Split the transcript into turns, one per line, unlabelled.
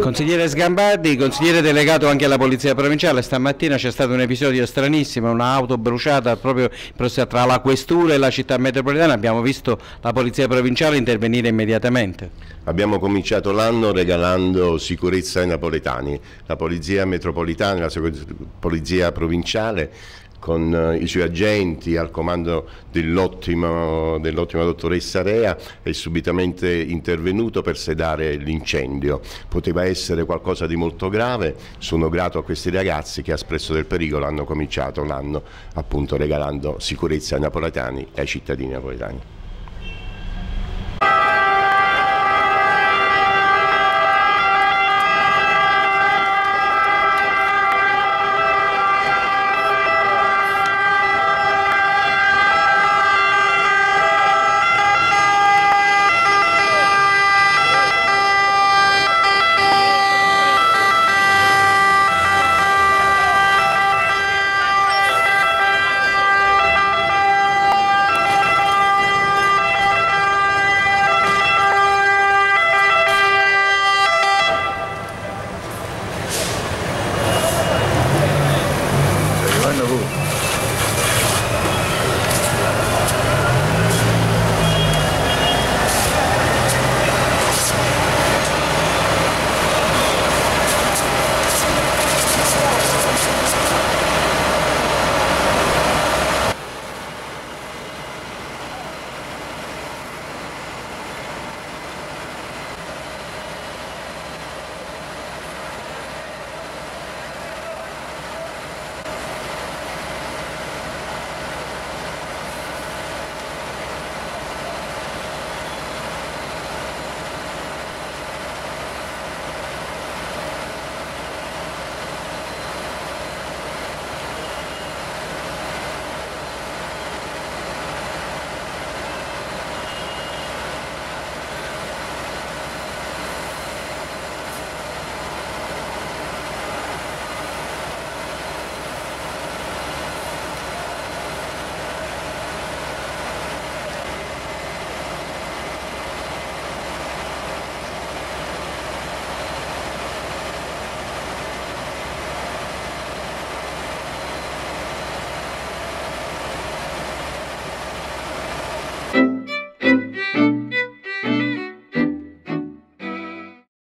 Consigliere Sgambardi, consigliere delegato anche alla Polizia Provinciale, stamattina c'è stato un episodio stranissimo, un'auto bruciata proprio tra la Questura e la Città Metropolitana. Abbiamo visto la Polizia Provinciale intervenire immediatamente.
Abbiamo cominciato l'anno regalando sicurezza ai napoletani. La Polizia Metropolitana e la Polizia Provinciale, con i suoi agenti al comando dell'ottima dottoressa Rea, è subitamente intervenuto per sedare l'incendio. Poteva essere qualcosa di molto grave. Sono grato a questi ragazzi che a espresso del pericolo hanno cominciato l'anno appunto regalando sicurezza ai napoletani e ai cittadini napoletani.